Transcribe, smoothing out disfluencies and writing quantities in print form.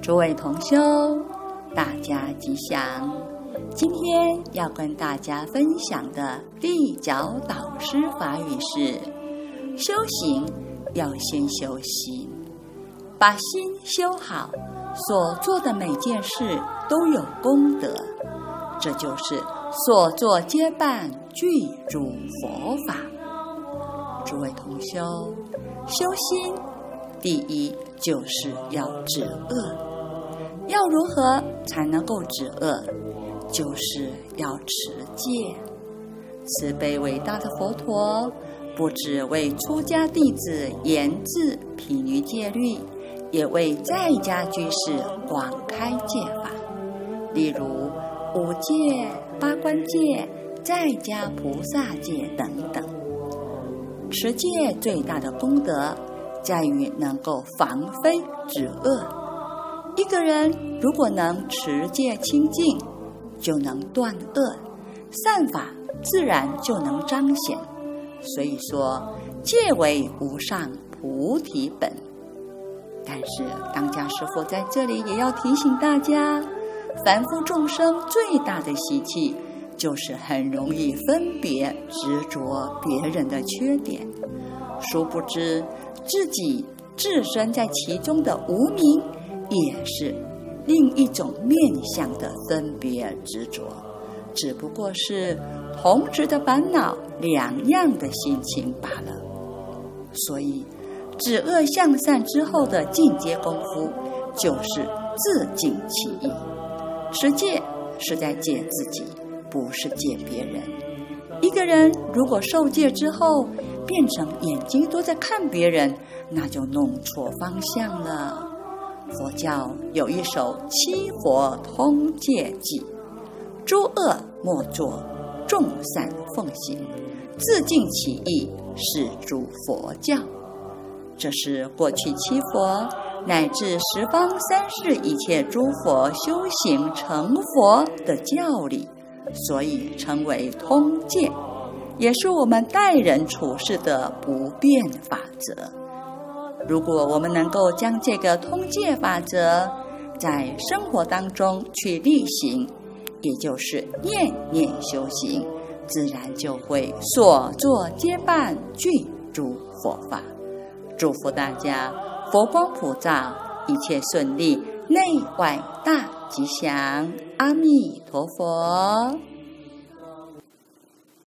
诸位同修，大家吉祥。今天要跟大家分享的立脚导师法语是：修行要先修心，把心修好，所做的每件事都有功德，这就是所作皆办具诸佛法。诸位同修，修心第一就是要止恶。要如何才能够止恶？就是要持戒。慈悲伟大的佛陀不只为出家弟子研制毗尼戒律，也为在家居士广开戒法，例如五戒、八关戒、在家菩萨戒等等。持戒最大的功德在于能够防非止恶。一个人如果能持戒清净，就能断恶，善法自然就能彰显。所以说，戒为无上菩提本。但是当家师父在这里也要提醒大家，凡夫众生最大的习气就是很容易分别执着别人的缺点，殊不知自己置身在其中的无明也是另一种面向的分别执着，只不过是同质的烦恼，两样的心情罢了。所以止恶向善之后的进阶功夫就是自净其意。持戒是在戒自己，不是戒别人。一个人如果受戒之后变成眼睛都在看别人，那就弄错方向了。佛教有一首七佛通戒记：诸恶莫作，众善奉行，自净其意，是诸佛教。这是过去七佛乃至十方三世一切诸佛修行成佛的教理，所以称为通戒，也是我们待人处事的不变法则。如果我们能够将这个通戒法则在生活当中去力行，也就是念念修行，自然就会所作皆办具诸佛法。祝福大家佛光普照，一切顺利，内外大吉祥。阿弥陀佛。